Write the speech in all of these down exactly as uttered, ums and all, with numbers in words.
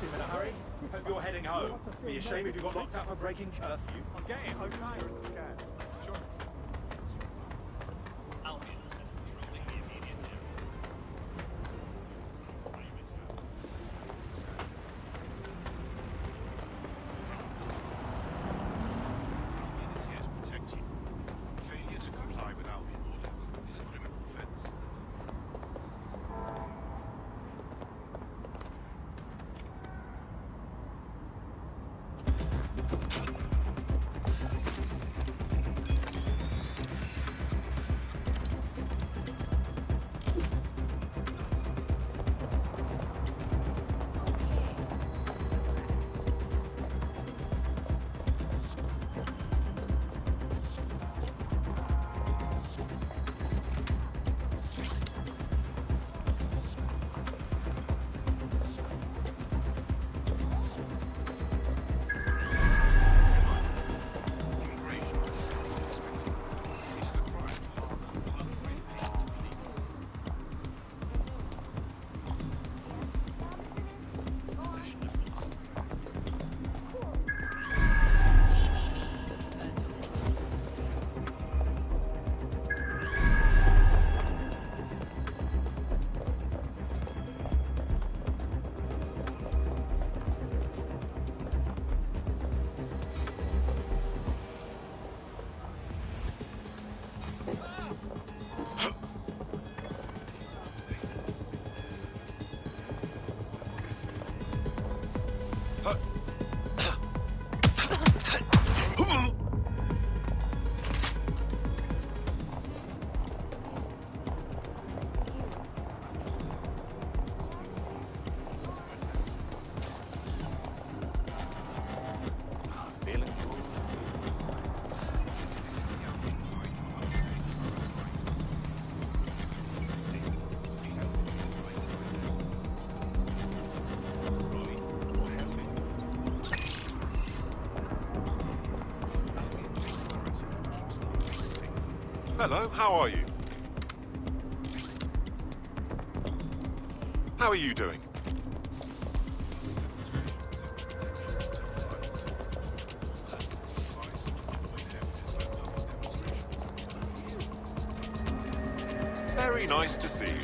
seem in a hurry. Hope you're heading home. Be a shame if you got locked out for breaking curfew. I'm getting home now in the scan. Sure. Albion has controlling the immediate area. Albion is here to protect you. Failure to comply with Albion orders is a criminal offense. Hello, how are you? How are you doing? Very nice to see you.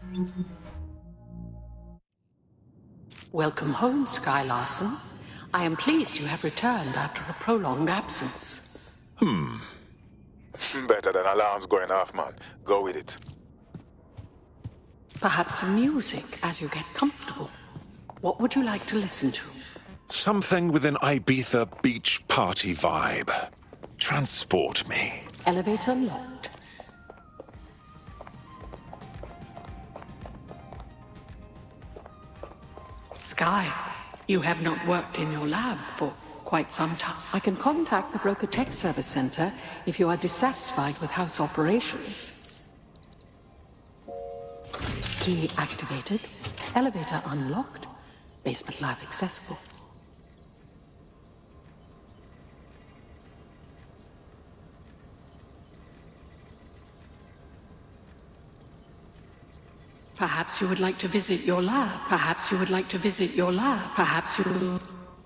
Welcome home, Sky Larson. I am pleased you have returned after a prolonged absence. Hmm. Better than alarms going off, man. Go with it. Perhaps some music as you get comfortable. What would you like to listen to? Something with an Ibiza beach party vibe. Transport me. Elevator locked. Sky, you have not worked in your lab for quite some time. I can contact the Broker Tech Service Center if you are dissatisfied with house operations. Key activated. Elevator unlocked. Basement lab accessible. Perhaps you would like to visit your lab. Perhaps you would like to visit your lab. Perhaps you...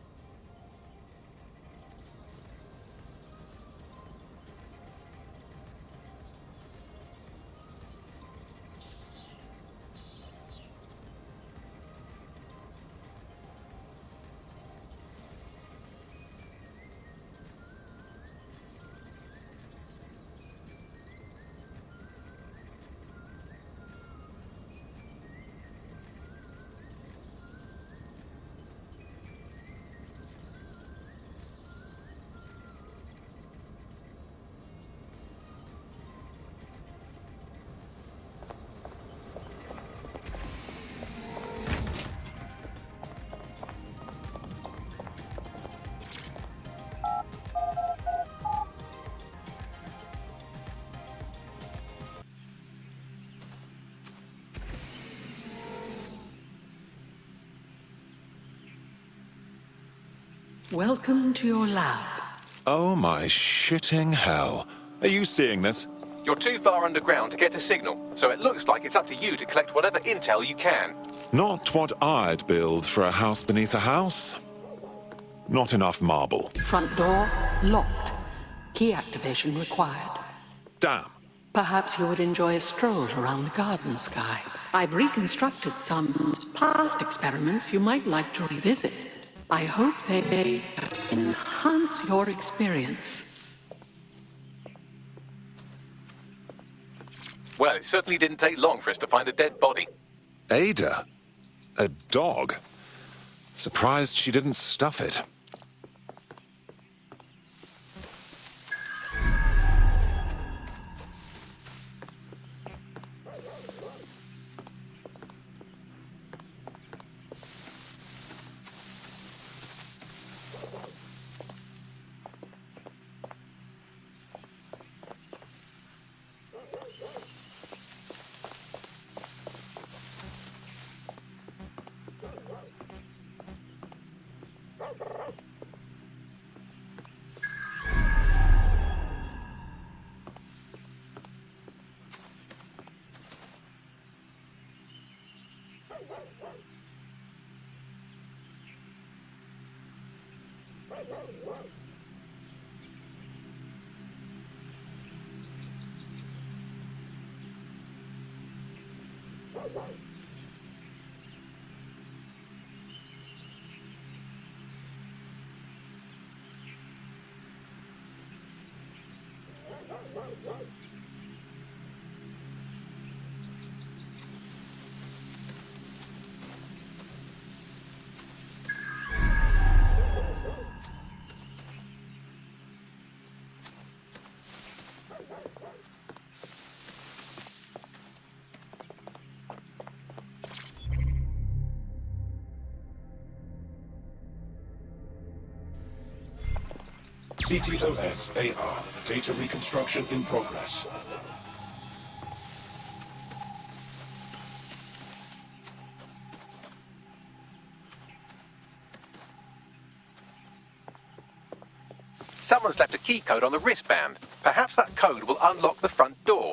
Welcome to your lab. Oh my shitting hell. Are you seeing this? You're too far underground to get a signal, so it looks like it's up to you to collect whatever intel you can. Not what I'd build for a house beneath a house. Not enough marble. Front door locked. Key activation required. Damn. Perhaps you would enjoy a stroll around the garden, Sky. I've reconstructed some past experiments you might like to revisit. I hope they enhance your experience. Well, it certainly didn't take long for us to find a dead body. Ada? A dog? Surprised she didn't stuff it. C T O S A R. Data reconstruction in progress. Someone's left a key code on the wristband. Perhaps that code will unlock the front door.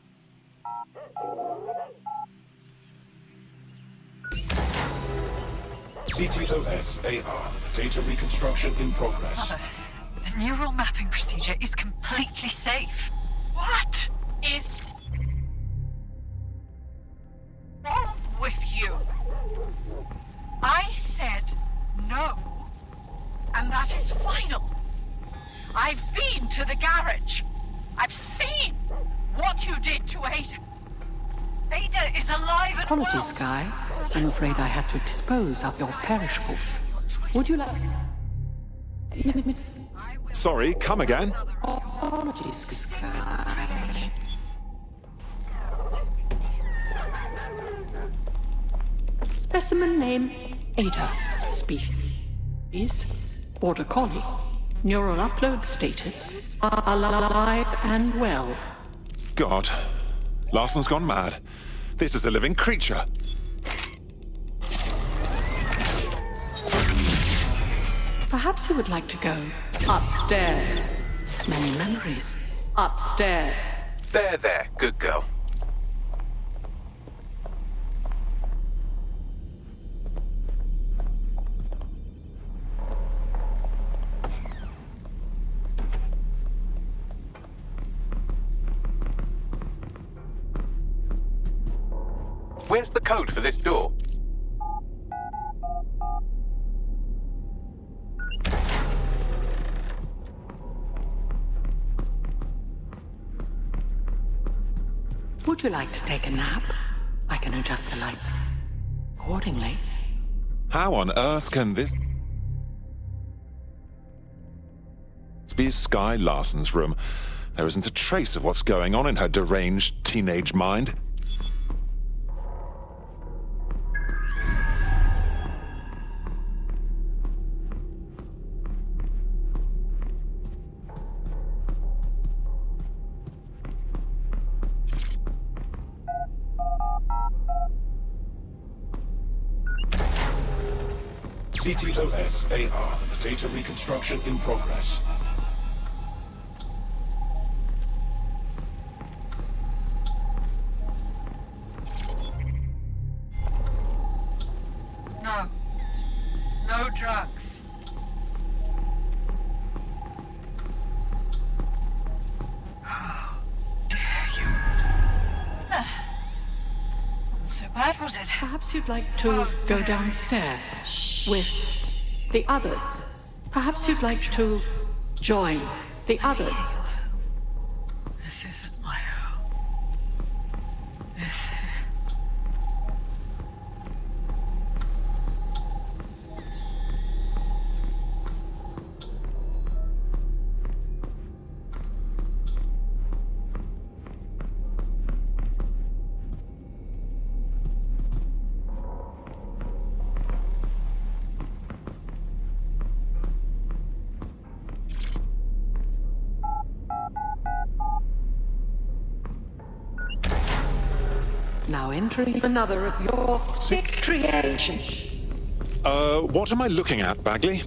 C T O S A R. Data reconstruction in progress. Mother, the neural mapping procedure is completely safe. What is... know. And that is final. I've been to the garage. I've seen what you did to Ada. Ada is alive and Apologies, well. Sky. I'm afraid I had to dispose of your perishables. Would you like... Sorry, come again? Apologies, Sky. Specimen name, Ada. Species, Border Collie. Neural upload status, alive and well. God, Larson's gone mad. This is a living creature. Perhaps you would like to go upstairs. Many memories. Upstairs. There, there, good girl. Where's the code for this door? Would you like to take a nap? I can adjust the lights accordingly. How on earth can this be Sky Larson's room? There isn't a trace of what's going on in her deranged teenage mind. C T O S A R. Data reconstruction in progress. No. No drugs. How dare you? So bad, was it? Perhaps you'd like to go downstairs with the others. Perhaps you'd like to join the others. This isn't my home. This... Now entering another of your sick creations. Uh, what am I looking at, Bagley?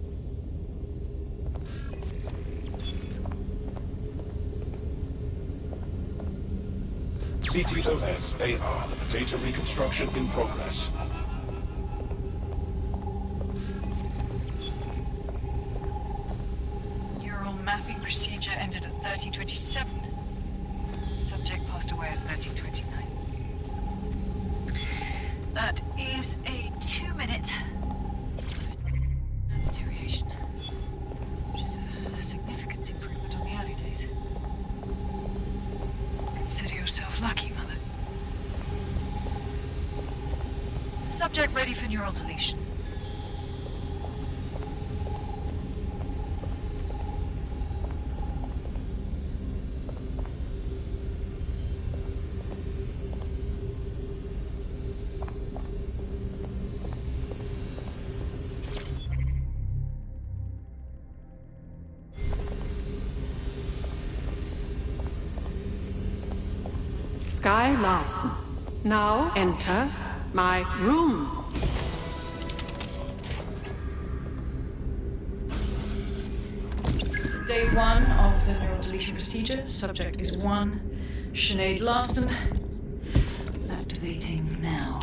C T O S A R. Data reconstruction in progress. Neural mapping procedure ended at thirteen twenty-seven. Subject passed away at thirteen twenty-nine. That is a two-minute deterioration, which is a significant improvement on the early days. Consider yourself lucky, Mother. Subject ready for neural deletion. Sky Larson. Now enter my room. Day one of the neural deletion procedure. Subject is one. Sinead Larson. Activating now.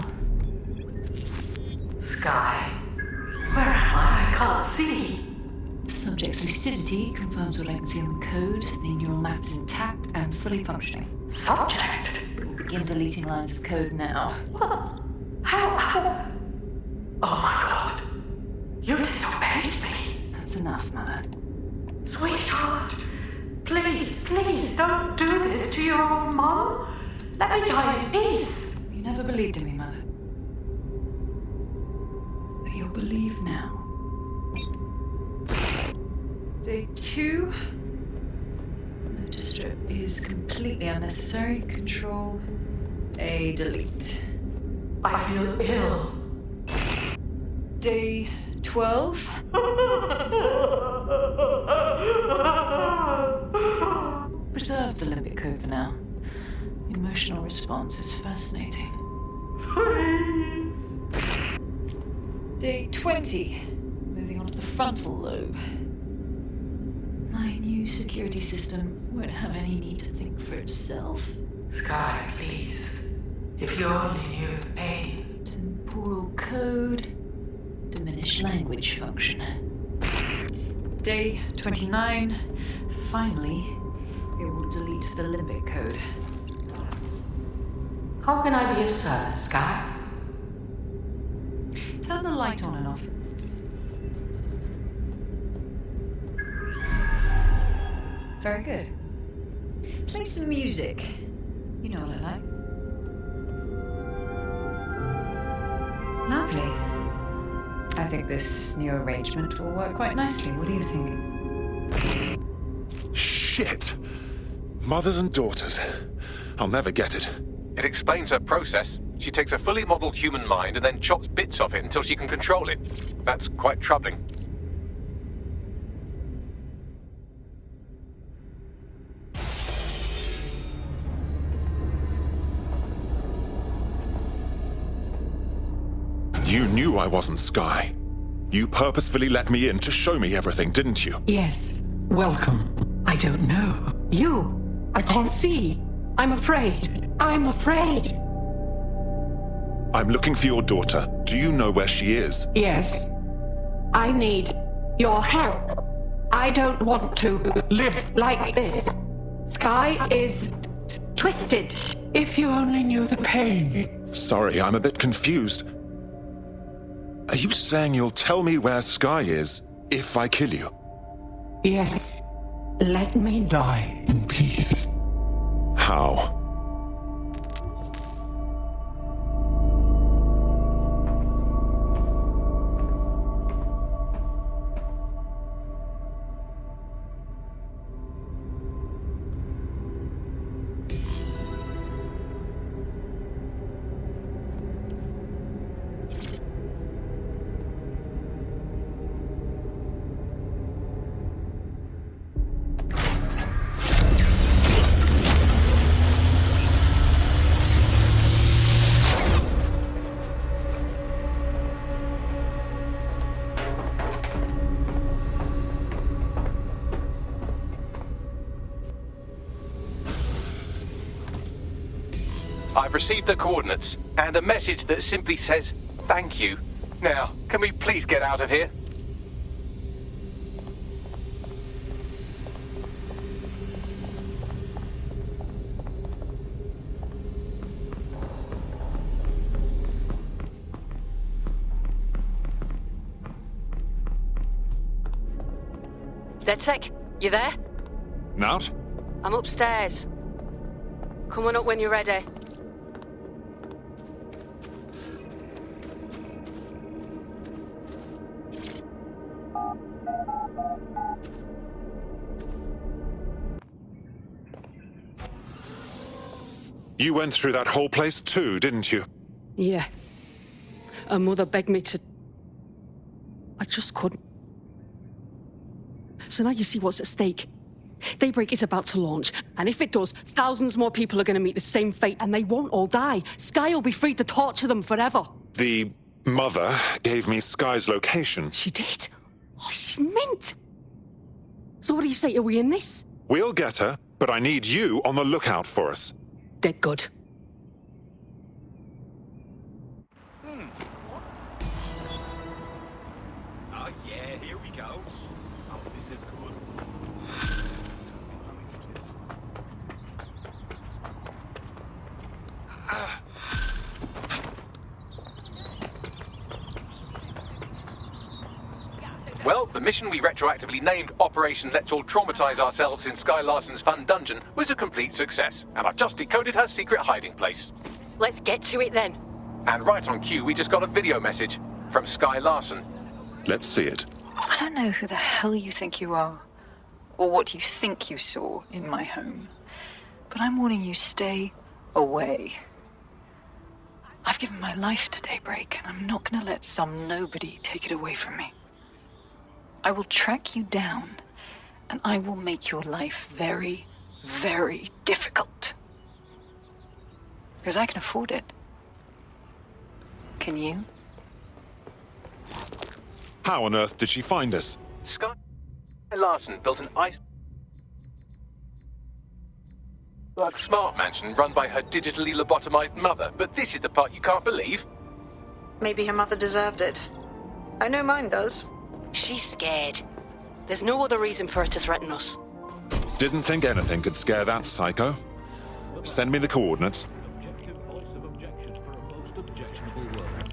Sky. Where am I? I can't see. Subject's lucidity confirms what I can see on the code. The neural map is intact and fully functioning. Subject? Begin deleting lines of code now. What? How? How? Oh my god. You disobeyed me. That's enough, Mother. Sweetheart, please, please don't do this to your own mom. Let me die in peace. You never believed in me, Mother. But you'll believe now. Day two. Motor strip is completely unnecessary. Control A, delete. I feel ill. Day twelve. Preserve the limbic code for now. The emotional response is fascinating. Please. Day twenty. Moving on to the frontal lobe. My new security system won't have any need to think for itself. Sky, please. If you only knew the pain. Temporal code. Diminished language function. Day twenty-nine. Finally, it will delete the limbic code. How can I be of service, Sky? Turn the light on and off. Very good. Play some music. You know what I like. Lovely. I think this new arrangement will work quite nicely. What do you think? Shit! Mothers and daughters. I'll never get it. It explains her process. She takes a fully modeled human mind and then chops bits of it until she can control it. That's quite troubling. You knew I wasn't Sky. You purposefully let me in to show me everything, didn't you? Yes. Welcome. I don't know. You. I can't see. I'm afraid. I'm afraid. I'm looking for your daughter. Do you know where she is? Yes. I need your help. I don't want to live like this. Sky is twisted. If you only knew the pain. Sorry, I'm a bit confused. Are you saying you'll tell me where Sky is if I kill you? Yes. Let me die in peace. How? I've received the coordinates and a message that simply says, thank you. Now, can we please get out of here? DedSec, you there? Nout? I'm upstairs. Come on up when you're ready. You went through that whole place too, didn't you? Yeah. Her mother begged me to... I just couldn't. So now you see what's at stake. Daybreak is about to launch, and if it does, thousands more people are going to meet the same fate, and they won't all die. Sky will be free to torture them forever. The mother gave me Sky's location. She did? Oh, she's mint. So what do you say? Are we in this? We'll get her, but I need you on the lookout for us. Dead good. Hmm. Oh yeah, here we go. Oh, this is good. Ah. Well, the mission we retroactively named Operation Let's All Traumatize Ourselves in Sky Larson's Fun Dungeon was a complete success, and I've just decoded her secret hiding place. Let's get to it then. And right on cue, we just got a video message from Sky Larson. Let's see it. I don't know who the hell you think you are, or what you think you saw in my home, but I'm warning you, stay away. I've given my life to Daybreak, and I'm not gonna let some nobody take it away from me. I will track you down, and I will make your life very, very difficult. Because I can afford it. Can you? How on earth did she find us? Sky Larson built an ice smart mansion run by her digitally lobotomized mother, but this is the part you can't believe. Maybe her mother deserved it. I know mine does. She's scared. There's no other reason for her to threaten us. Didn't think anything could scare that psycho. Send me the coordinates. Objective voice of objection for a most objectionable world.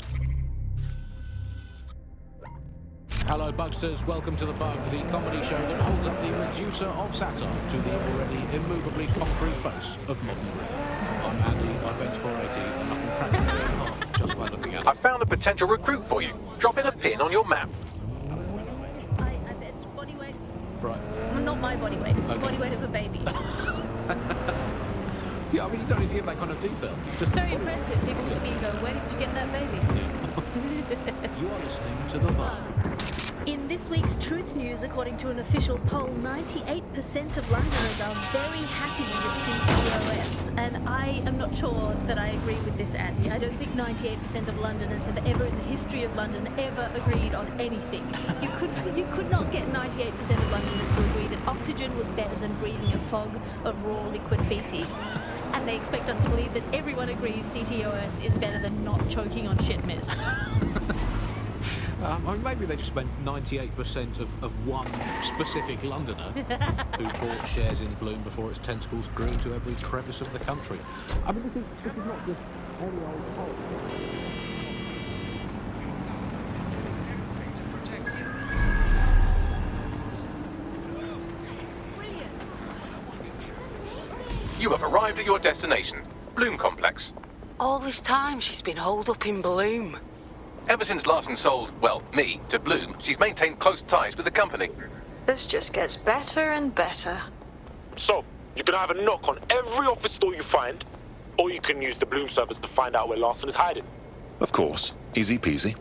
Hello, Bugsters. Welcome to The Bug, the comedy show that holds up the reducer of satire to the already immovably concrete face of modern Britain. I'm Andy, I bench four eighty, and I can crack the first half just by looking at it. I found a potential recruit for you. Drop in a pin on your map. I, I bench body weights. Right. Well, not my body weight. Okay. Body weight of a baby. Yeah, I mean, you don't need to give that kind of detail. Just Very impressive. People look at me and go, where did you get that baby? You are listening to The Bug. In this week's Truth News, according to an official poll, ninety-eight percent of Londoners are very happy with C T O S. And I am not sure that I agree with this, Andy. I don't think ninety-eight percent of Londoners have ever in the history of London ever agreed on anything. You could, you could not get ninety-eight percent of Londoners to agree that oxygen was better than breathing a fog of raw liquid feces. And they expect us to believe that everyone agrees C T O S is better than not choking on shit mist. Um, I mean, maybe they just spent ninety-eight percent of, of one specific Londoner who bought shares in Bloom before its tentacles grew into every crevice of the country. I mean, this is, this is not just any old poll. You have arrived at your destination, Bloom Complex. All this time she's been holed up in Bloom. Ever since Larson sold, well, me, to Bloom, she's maintained close ties with the company. This just gets better and better. So, you can either knock on every office door you find, or you can use the Bloom servers to find out where Larson is hiding. Of course. Easy peasy.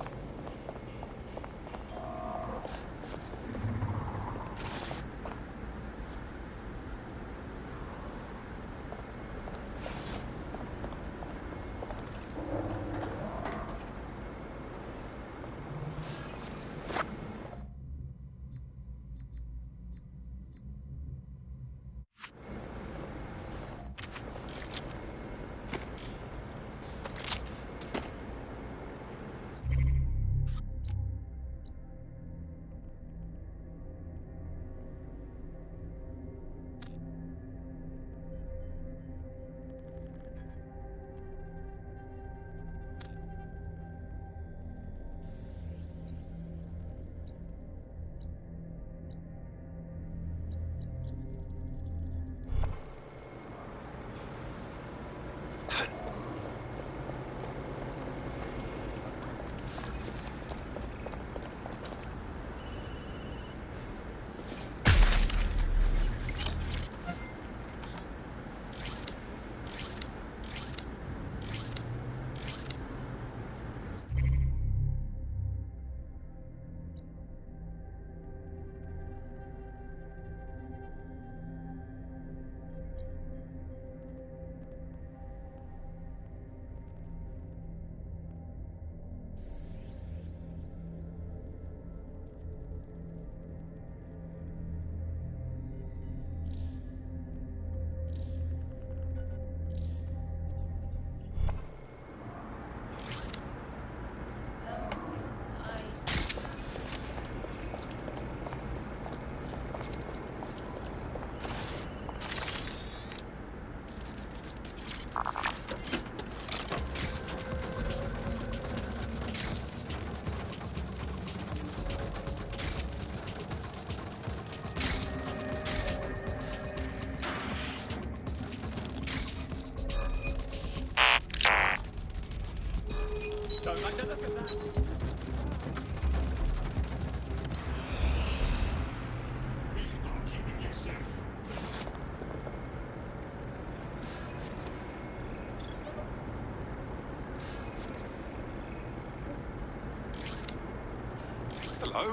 Don't like the look of that. Hello?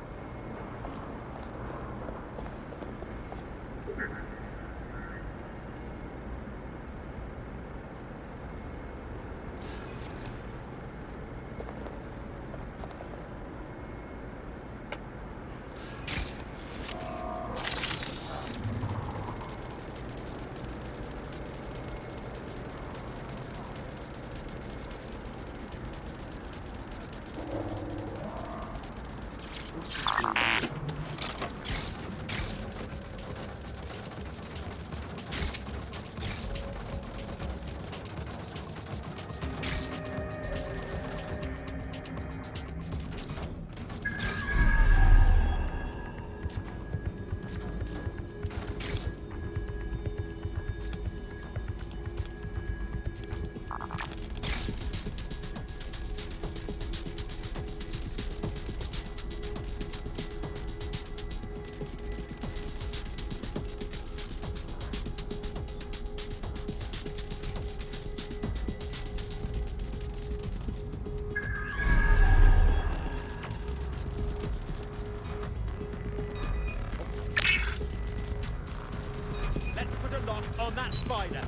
On that spider.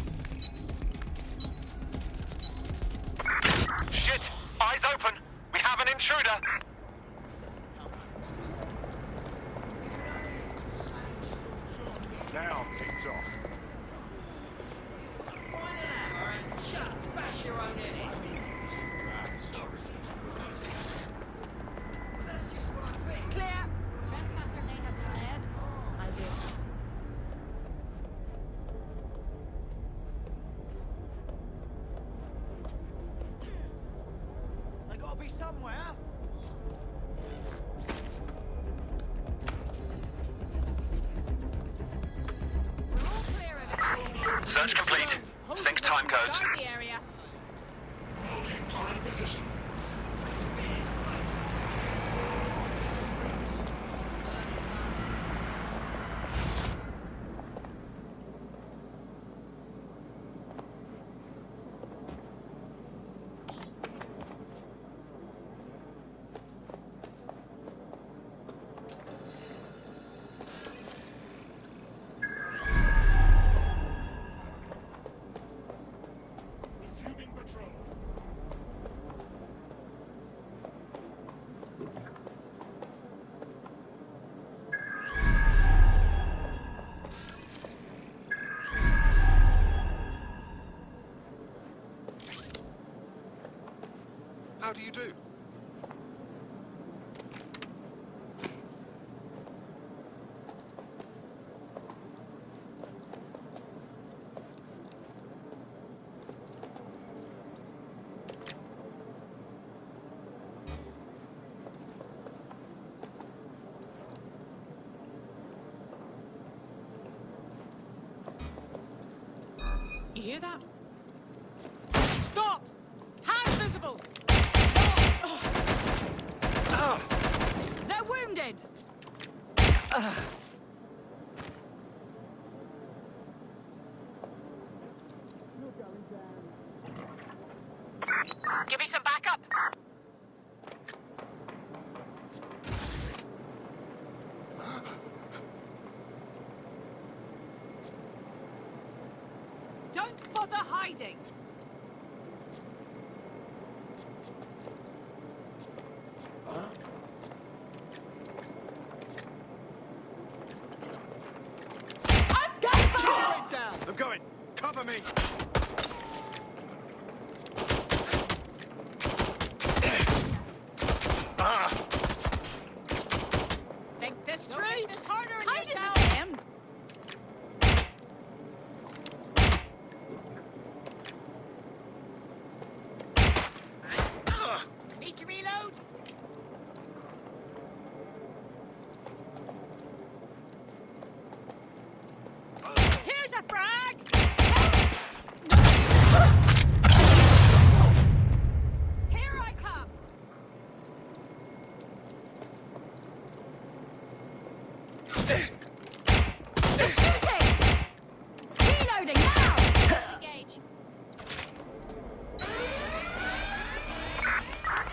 Shit! Eyes open! We have an intruder! Now, tick-tock. Just bash your own head in. That's just what I think. Clear! Trespasser may have fled. I'll do it. They gotta be somewhere. We're all clear of it. Search complete. Sync time codes. Guard the area. How do you do? You hear that? Stop! Hands visible! Ah! They're wounded! Give me some backup. Don't bother hiding! I'm going. Cover me. Ah! Think this through? Make this harder on How does yourself. this end? Need to reload? Here's a frag! Here I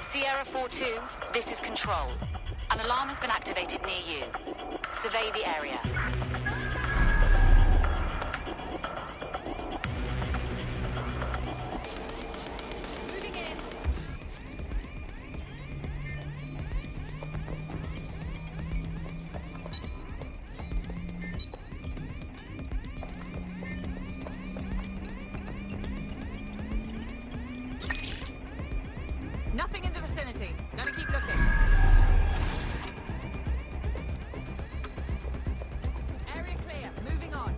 Sierra four two, this is Control. An alarm has been activated near you. Survey the area. Nothing in the vicinity. Gonna keep looking. Area clear. Moving on.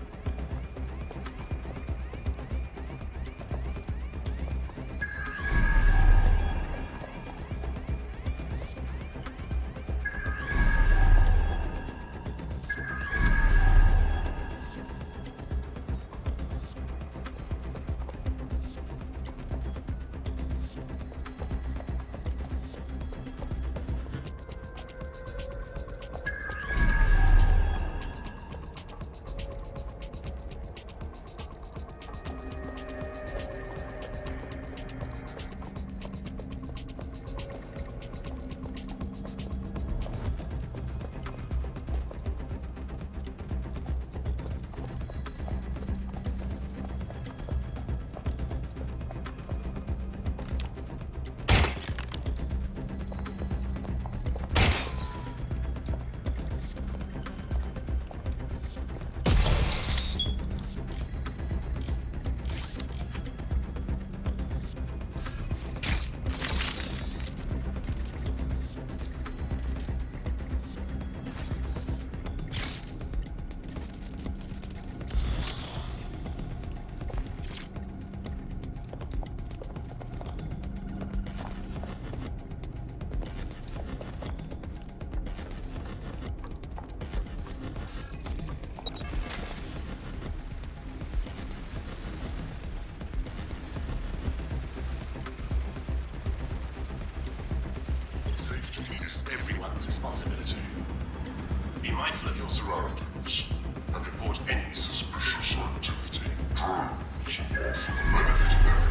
Safety is everyone's responsibility. Be mindful of your surroundings and report any suspicious activity. Drones are for the benefit of everyone.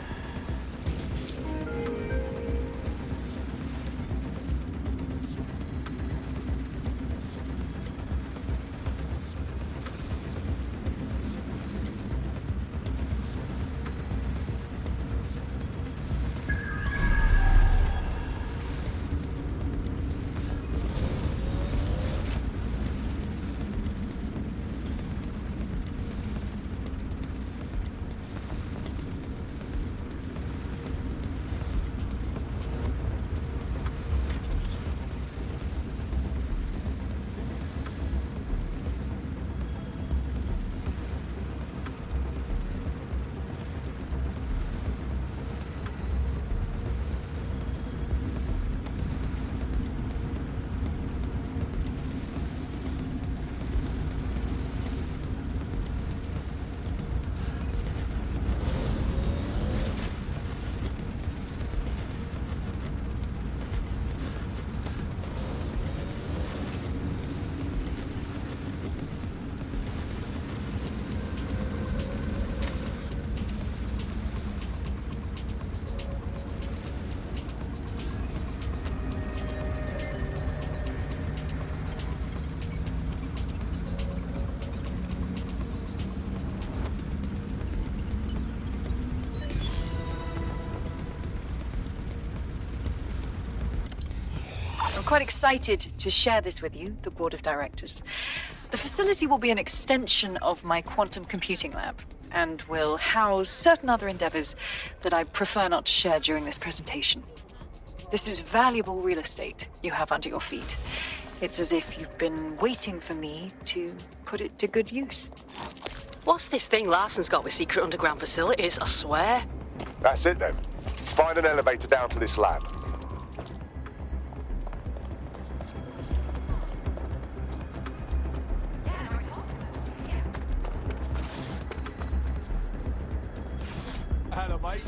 I'm quite excited to share this with you, the board of directors. The facility will be an extension of my quantum computing lab and will house certain other endeavors that I prefer not to share during this presentation. This is valuable real estate you have under your feet. It's as if you've been waiting for me to put it to good use. What's this thing Larson's got with secret underground facilities, I swear? That's it then. Find an elevator down to this lab. Hello, mate.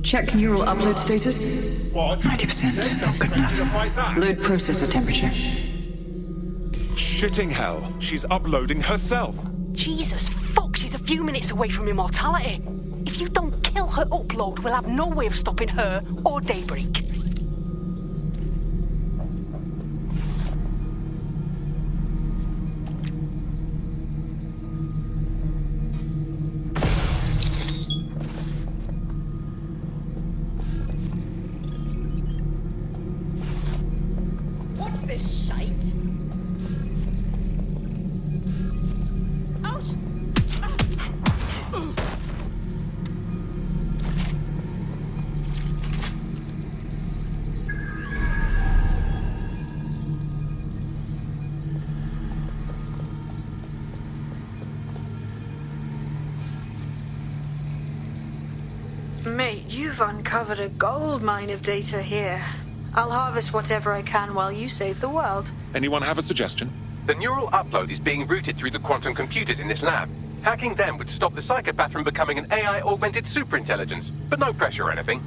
Check neural upload status. What? ninety percent. Not good enough. Load processor temperature. Shitting hell. She's uploading herself. Jesus fuck, she's a few minutes away from immortality. If you don't kill her upload, we'll have no way of stopping her or Daybreak. What's this shite? Oh, sh- Mate, you've uncovered a gold mine of data here. I'll harvest whatever I can while you save the world. Anyone have a suggestion? The neural upload is being routed through the quantum computers in this lab. Hacking them would stop the psychopath from becoming an A I-augmented superintelligence, but no pressure or anything.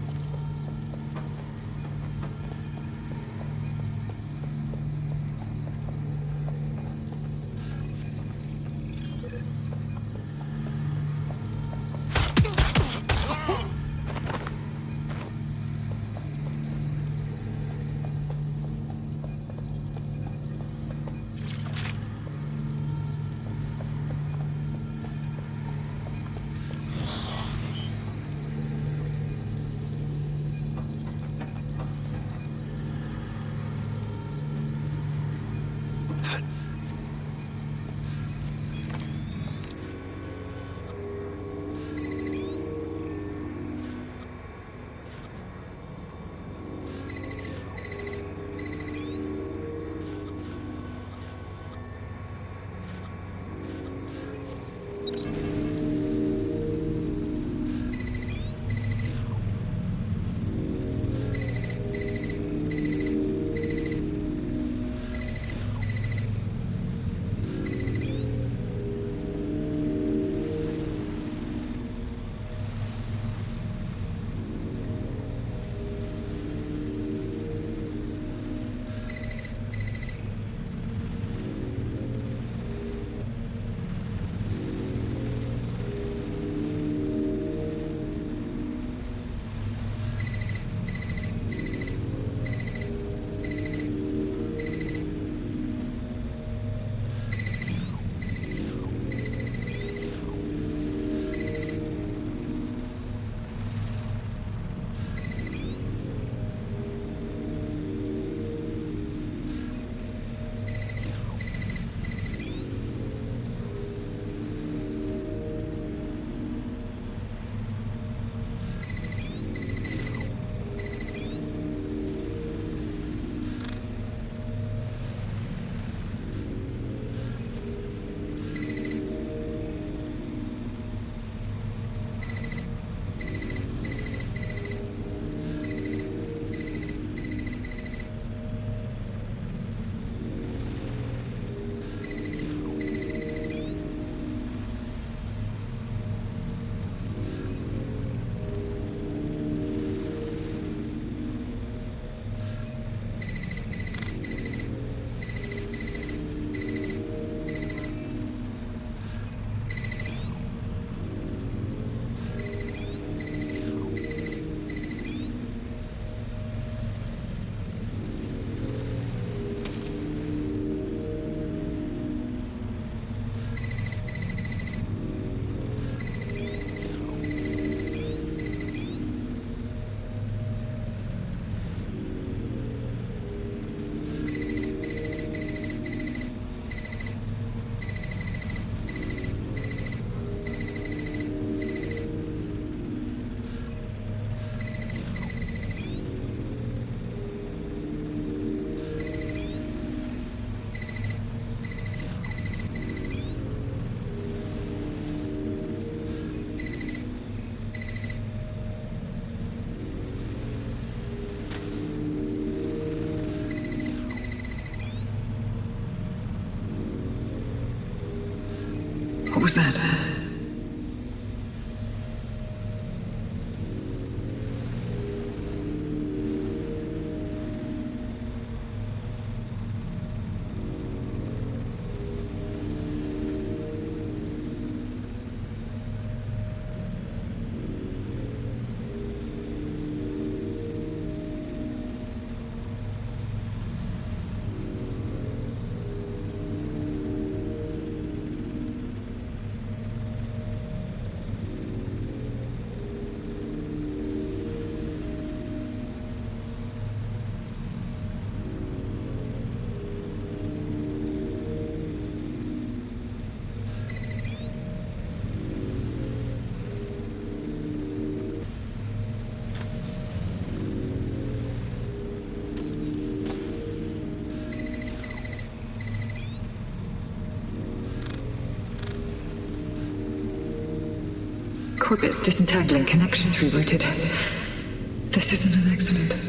What was that? Equipment's disentangling, connections rerouted. This isn't an accident.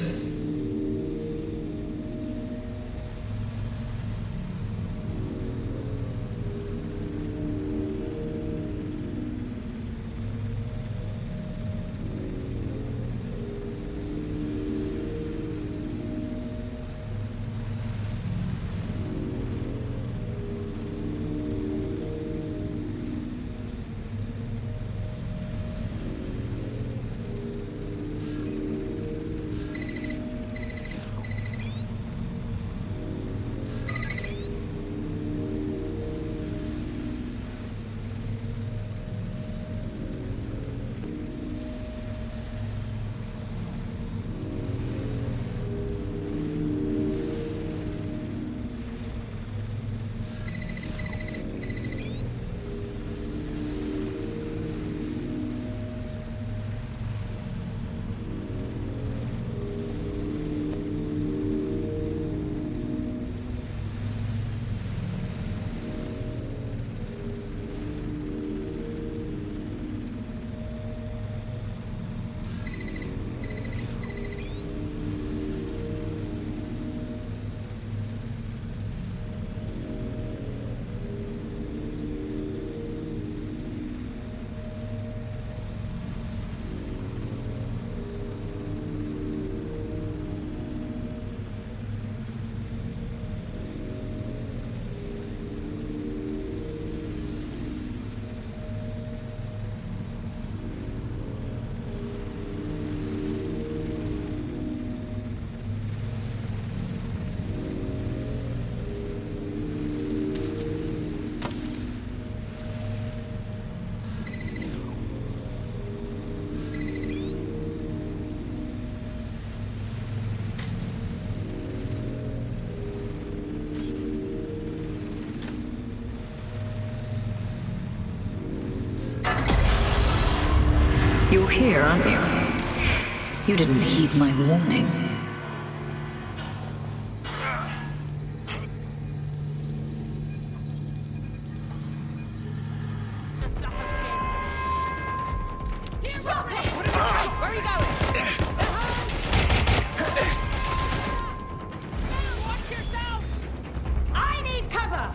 You're here, aren't you? You didn't heed my warning. Where are you going? Watch yourself! I need cover!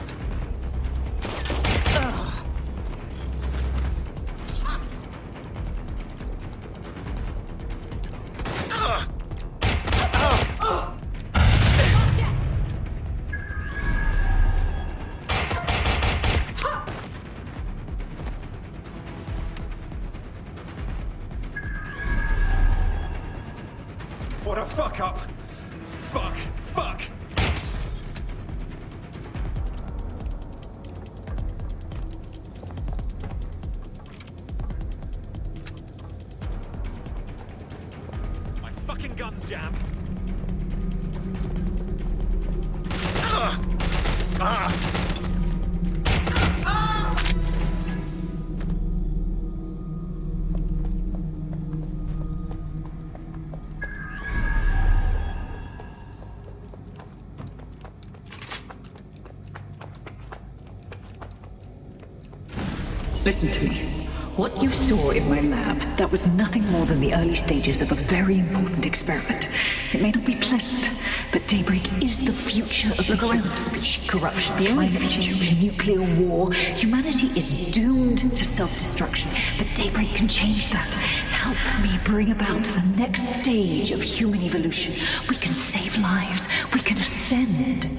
What a fuck up! Fuck! Fuck! My fucking gun's jammed. Ah! Ah! Listen to me. What you saw in my lab, that was nothing more than the early stages of a very important experiment. It may not be pleasant, but Daybreak is the future of the human species. Corruption, climate change, nuclear war. Humanity is doomed to self-destruction, but Daybreak can change that. Help me bring about the next stage of human evolution. We can save lives. We can ascend.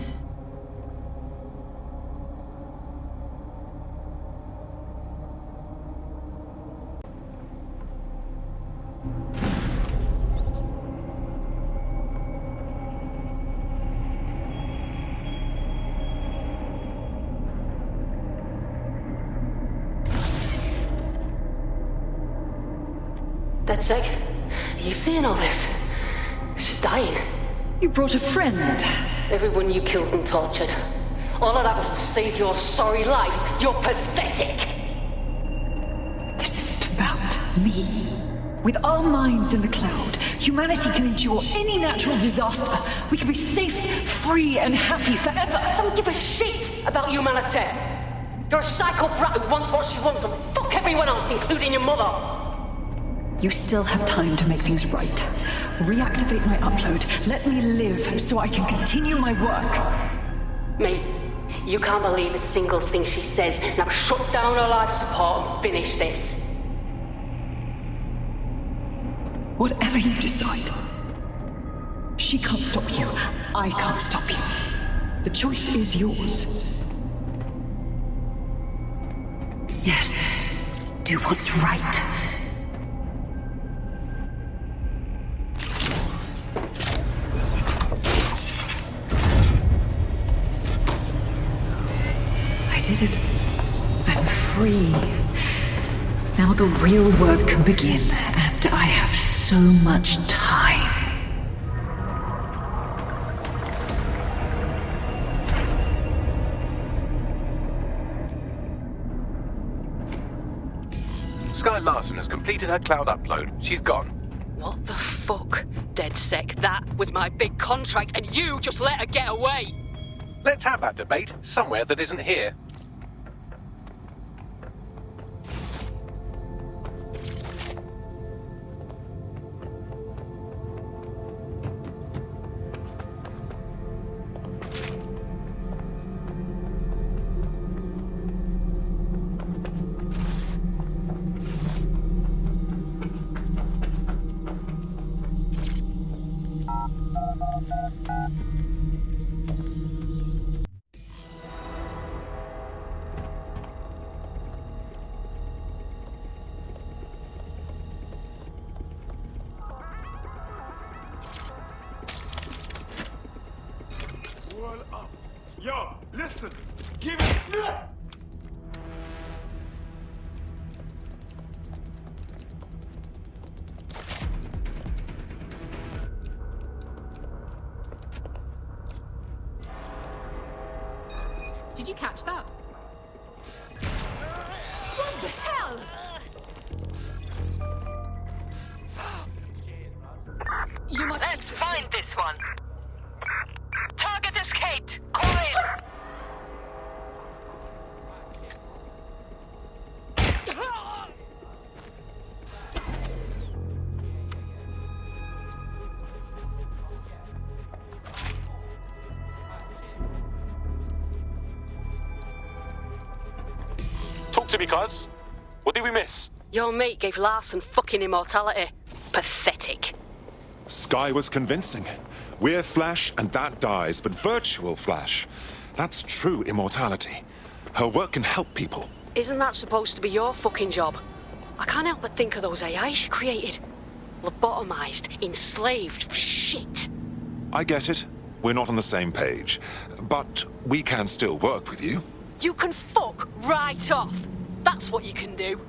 Dead sick? Are you seeing all this? She's dying. You brought a friend. Everyone you killed and tortured. All of that was to save your sorry life. You're pathetic. This isn't about me. With our minds in the cloud, humanity can endure any natural disaster. We can be safe, free, and happy forever. I don't give a shit about humanity. You're a psycho brat who wants what she wants and fuck everything. everyone else, including your mother. You still have time to make things right. Reactivate my upload. Let me live so I can continue my work. Mate, you can't believe a single thing she says. Now shut down her life support and finish this. Whatever you decide. She can't stop you. I can't stop you. The choice is yours. Yes. Do what's right. I did it. I'm free. Now the real work can begin, and I have so much time. Sky Larson has completed her cloud upload. She's gone. What the fuck? Dead sec, that was my big contract and you just let her get away! Let's have that debate somewhere that isn't here. Roll up. Yo, listen. Give it. Did you catch that? What the hell? You must. Let's find this one. Target escaped. Call in. Talk to me, cuz. What did we miss? Your mate gave Larson fucking immortality. Pathetic. Sky was convincing. We're Flash, and that dies, but virtual Flash. That's true immortality. Her work can help people. Isn't that supposed to be your fucking job? I can't help but think of those A Is she created. Lobotomized, enslaved, shit. I get it. We're not on the same page. But we can still work with you. You can fuck right off. That's what you can do.